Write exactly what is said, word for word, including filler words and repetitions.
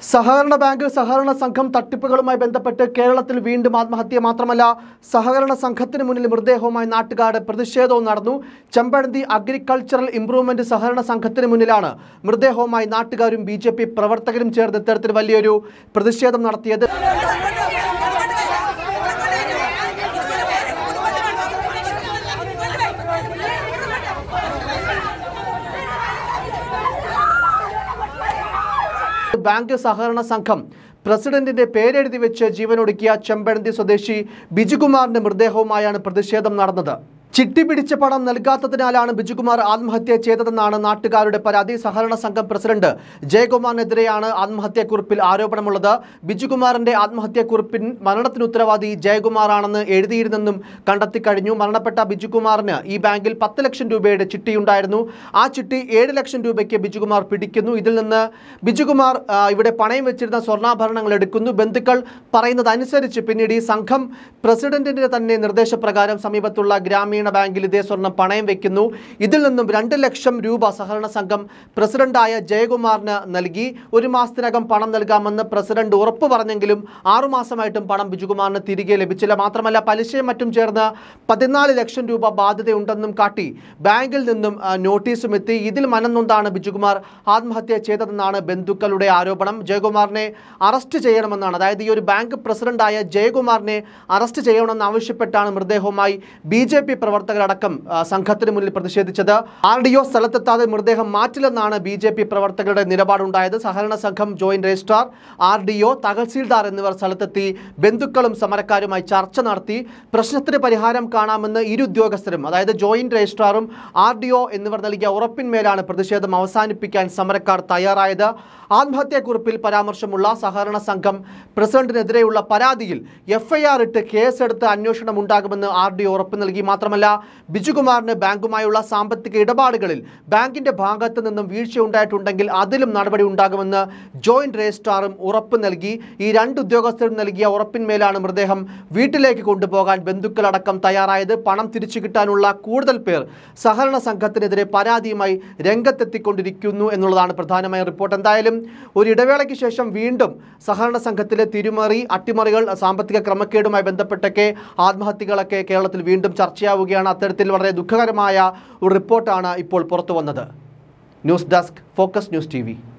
സഹകരണ ബാങ്ക് സഹകരണ സംഘം തട്ടിപ്പുകളുമായി ബന്ധപ്പെട്ട് കേരളത്തിൽ വീണ്ടും ആത്മഹത്യ മാത്രമല്ല സഹകരണ സംഘത്തിന് മുന്നിൽ മൃതദേഹവുമായി നാട്ടുകാരുടെ പ്രതിഷേധവും നടന്നു. ചെമ്പഴന്തി അഗ്രികൾച്ചറൽ ഇംപ്രൂവ്മെന്റ് സഹകരണ സംഘത്തിന് മുന്നിലാണ് മൃതദേഹവുമായി നാട്ടുകാരും ബി ജെ പി പ്രവർത്തകരും ചേർന്ന് ഇത്തരത്തിൽ വലിയൊരു പ്രതിഷേധം നടത്തിയത്. ബാങ്ക് സഹകരണ സംഘം പ്രസിഡന്റിന്റെ പേരെഴുതി വെച്ച് ജീവനൊടുക്കിയ ചെമ്പഴന്തി സ്വദേശി ബിജുകുമാറിന്റെ മൃതദേഹവുമായാണ് പ്രതിഷേധം നടന്നത്. ചിട്ടി പിടിച്ച പണം നൽകാത്തതിനാലാണ് ബിജുകുമാർ ആത്മഹത്യ ചെയ്തതെന്നാണ് നാട്ടുകാരുടെ പരാതി. സഹകരണ സംഘം പ്രസിഡന്റ് ജയകുമാറിനെതിരെയാണ് ആത്മഹത്യാക്കുറിപ്പിൽ ആരോപണമുള്ളത്. ബിജുകുമാറിന്റെ ആത്മഹത്യാക്കുറിപ്പിൻ മരണത്തിന് ഉത്തരവാദി ജയകുമാറാണെന്ന് എഴുതിയിരുന്നെന്നും കണ്ടെത്തിക്കഴിഞ്ഞു. മരണപ്പെട്ട ബിജുകുമാറിന് ഈ ബാങ്കിൽ പത്ത് ലക്ഷം രൂപയുടെ ചിട്ടിയുണ്ടായിരുന്നു. ആ ചിട്ടി ഏഴ് ലക്ഷം രൂപയ്ക്ക് ബിജുകുമാർ പിടിക്കുന്നു. ഇതിൽ നിന്ന് ബിജുകുമാർ ഇവിടെ പണയം വെച്ചിരുന്ന സ്വർണ്ണാഭരണങ്ങൾ എടുക്കുന്നു. ബന്ധുക്കൾ പറയുന്നതനുസരിച്ച് പിന്നീട് ഈ സംഘം പ്രസിഡന്റിന്റെ തന്നെ നിർദ്ദേശപ്രകാരം സമീപത്തുള്ള ഗ്രാമീണ ബാങ്കിൽ ഇതേ സ്വർണം പണയം വെക്കുന്നു. ഇതിൽ നിന്നും രണ്ട് ലക്ഷം രൂപ സഹകരണ സംഘം പ്രസിഡന്റായ ജയകുമാറിന് നൽകി. ഒരു മാസത്തിനകം പണം നൽകാമെന്ന് പ്രസിഡന്റ് ഉറപ്പ് പറഞ്ഞെങ്കിലും ആറുമാസമായിട്ടും പണം ബിജുകുമാറിന് തിരികെ ലഭിച്ചില്ല. മാത്രമല്ല പലിശയും മറ്റും ചേർന്ന് പതിനാല് ലക്ഷം രൂപ ബാധ്യതയുണ്ടെന്നും കാട്ടി ബാങ്കിൽ നിന്നും നോട്ടീസും എത്തി. ഇതിൽ മനംനൊന്താണ് ബിജുകുമാർ ആത്മഹത്യ ചെയ്തതെന്നാണ് ബന്ധുക്കളുടെ ആരോപണം. ജയകുമാറിനെ അറസ്റ്റ് ചെയ്യണമെന്നാണ്, അതായത് ഈ ഒരു ബാങ്ക് പ്രസിഡന്റായ ജയകുമാറിനെ അറസ്റ്റ് ചെയ്യണമെന്ന് ആവശ്യപ്പെട്ടാണ് മൃതദേഹവുമായി ബി ജെ പി പ്രവർത്തകരടക്കം സംഘത്തിന് മുന്നിൽ പ്രതിഷേധിച്ചത്. ആർ ഡി ഒ സ്ഥലത്തെത്താതെ മൃതദേഹം മാറ്റില്ലെന്നാണ് ബി ജെ പി പ്രവർത്തകരുടെ നിലപാടുണ്ടായത്. സഹകരണ സംഘം joint registrar, R D O, tahsildar എന്നിവർ സ്ഥലത്തെത്തി ബന്ധുക്കളും സമരക്കാരുമായി ചർച്ച നടത്തി. പ്രശ്നത്തിന് പരിഹാരം കാണാമെന്ന് ഇരു ഉദ്യോഗസ്ഥരും, അതായത് ജോയിന്റ് രജിസ്ട്രാറും ആർ ഡി ഒ എന്നിവർ നൽകിയ ഉറപ്പിന്മേലാണ് പ്രതിഷേധം അവസാനിപ്പിക്കാൻ സമരക്കാർ തയ്യാറായത്. ആത്മഹത്യാക്കുറിപ്പിൽ പരാമർശമുള്ള സഹകരണ സംഘം പ്രസിഡന്റിനെതിരെയുള്ള പരാതിയിൽ എഫ് ഐ ആർ ഇട്ട് കേസെടുത്ത് അന്വേഷണം ഉണ്ടാകുമെന്ന് ആർ ഡി ഒ ഉറപ്പ് നൽകി. മാത്രമല്ല ബിജുകുമാറിന് ബാങ്കുമായുള്ള സാമ്പത്തിക ഇടപാടുകളിൽ ബാങ്കിന്റെ ഭാഗത്തു നിന്നും വീഴ്ചയുണ്ടായിട്ടുണ്ടെങ്കിൽ അതിലും നടപടി ഉണ്ടാകുമെന്ന് ജോയിന്റ് രജിസ്ട്രാറും ഉറപ്പ് നൽകി. ഈ രണ്ട് ഉദ്യോഗസ്ഥരും നൽകിയ ഉറപ്പിന്മേലാണ് മൃതദേഹം വീട്ടിലേക്ക് കൊണ്ടുപോകാൻ ബന്ധുക്കളടക്കം തയ്യാറായത്. പണം തിരിച്ചു കിട്ടാനുള്ള കൂടുതൽ പേർ സഹകരണ സംഘത്തിനെതിരെ പരാതിയുമായി രംഗത്തെത്തിക്കൊണ്ടിരിക്കുന്നു എന്നുള്ളതാണ് പ്രധാനമായ റിപ്പോർട്ട്. എന്തായാലും ഒരു ഇടവേളയ്ക്ക് ശേഷം വീണ്ടും സഹകരണ സംഘത്തിലെ തിരിമറി, അട്ടിമറികൾ, സാമ്പത്തിക ക്രമക്കേടുമായി ബന്ധപ്പെട്ടൊക്കെ ആത്മഹത്യകളൊക്കെ കേരളത്തിൽ വീണ്ടും ചർച്ചയാവുകയാണ്. അത്തരത്തിൽ വളരെ ദുഃഖകരമായ ഒരു റിപ്പോർട്ടാണ് ഇപ്പോൾ പുറത്തു വന്നത്. News desk, focus news T V.